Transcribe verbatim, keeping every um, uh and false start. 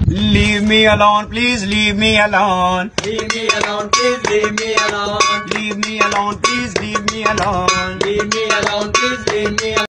Leave me alone, please leave me alone. Leave me alone, please leave me alone. Leave me alone, please leave me alone. Leave me alone, please leave me alone.